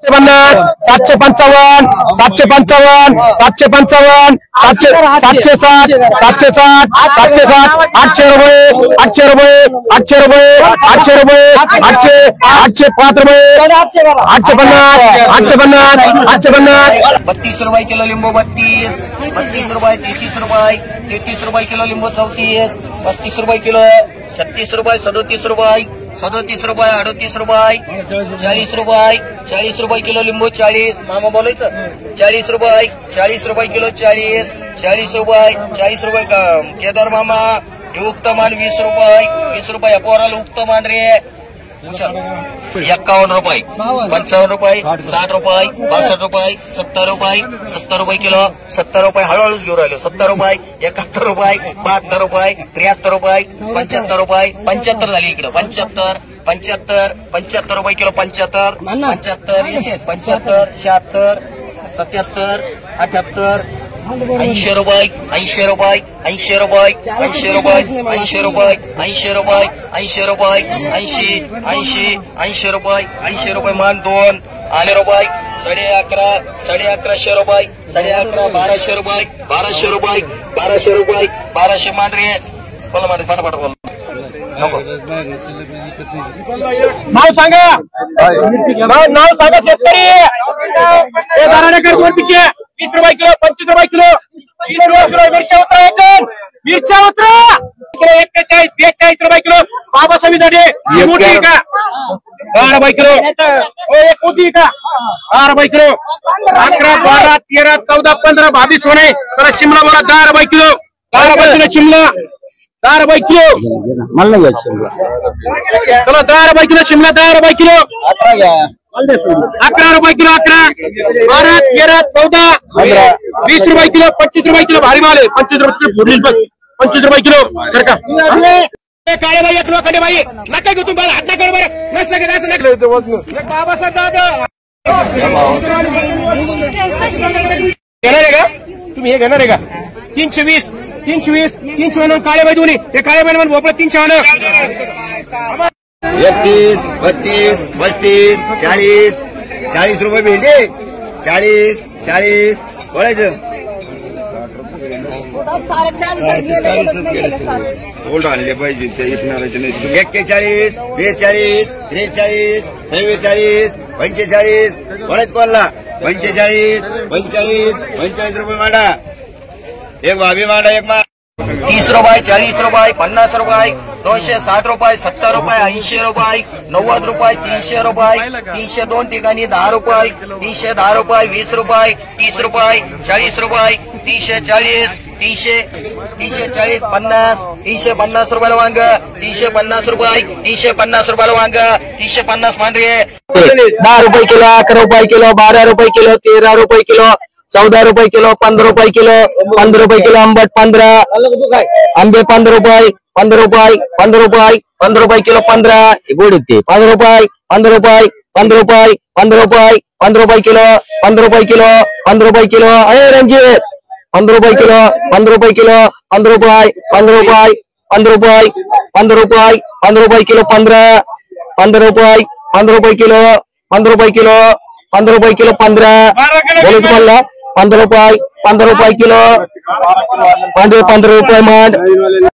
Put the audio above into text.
755 755 755 760 760 800 रुपये 800 रुपये 800 रुपये 800 रुपये 805 रुपये 850 32 रुपये किलो लिंबू 32 रुपये 33 रुपये 33 रुपये किलो लिंबू 34 35 रुपये किलो 36 रुपये 37 रुपये 37 रुपये 38 रुपये 40 रुपये किलो लिंबू 40 मामा बोलायचं 40 रुपये किलो 40 रुपये केदार मामा हे उक्तमान 20 रुपये पोराला उक्तमान रे 51 रुपये 55 रुपये 60 रुपये 62 रुपये 70 रुपये किलो 70 रुपये हळूहळूच घेऊन राहिलो 70 रुपये 71 रुपये 72 रुपये 73 रुपये 75 रुपये 75 झाली इकडं 75 रुपये किलो 75 याचे 75 76 77 78 80 रुपये 80 रुपये 80 रुपये 80 रुपये 80 रुपये 80 रुपये 80 रुपये 80 रुपये 80 रुपये मान 2 आले रुपये 1150 रुपये 1200 रुपये 1200 मान रे बोला मान फटाफट बोल नाव सांगा शेतकरी पिछे 20 रुपये किलो 25 रुपये किलो मिरच्या उतरा किलो 41 रुपये किलो बाबासाहेब दाडे मोठी का 12 रुपये किलो एक मोठी का 12 रुपये किलो 11 12 13 14 15 22 होणे तर शिमला बोला 10 रुपये किलो 10 रुपये किलो शिमला 10 रुपये किलो मला नाही चलो 10 रुपये किलो शिमला 10 रुपये किलो 11 रुपये किलो 11 12 13 14 20 रुपये किलो 25 रुपये किलो भारी माल है 25 रुपये फुडलीस बस 25 रुपये किलो सर का काळे भाई एक लोखंडे भाई नका घेऊ तुम्ही हात नका बरं नसलं का असं नका एक बाबासाहेब दादा घेणार आहे का तुम्ही हे घेणार आहे का 320 काळे भाई दोन्ही हे काळे भाई भोपळा 350 31 32 35 40 रुपये भेंडे 40 बोलायचं गोल्ड आणले पाहिजे ते इकणाराचे नाही 41 42 43 44 45 बोलायचं कोणला 45 रुपये मांडा एक भाभी मांडा एक 30 रुपये 40 रुपये 50 रुपये 260 रुपये 70 रुपये 80 रुपये 90 रुपये 300 रुपये 302 ठिकाणी 10 रुपये 310 रुपये 20 रुपये 30 रुपये 40 रुपये 340 50 350 रुपयाला वांग 350 रुपये 350 वांग 350 मांडरे 10 रुपये किलो 11 रुपये किलो 12 रुपये किलो 13 रुपये किलो 14 रुपये किलो 15 रुपये किलो 15 रुपये किलो आंबट 15 आंबे 15 रुपये 15 रुपये 15 रुपये 15 रुपये किलो 15 गोड येते 15 रुपये 15 रुपये 15 रुपये 15 रुपये 15 रुपये किलो 15 रुपये किलो 15 रुपये किलो अरे रंजीत 15 रुपये किलो 15 रुपये किलो 15 रुपये 15 रुपये 15 रुपये 15 रुपये 15 रुपये किलो 15 15 रुपये 15 रुपये किलो 15 रुपये किलो 15 रुपये किलो 15 बोले तुम्हाला 15 रुपये किलो 15 रुपये मान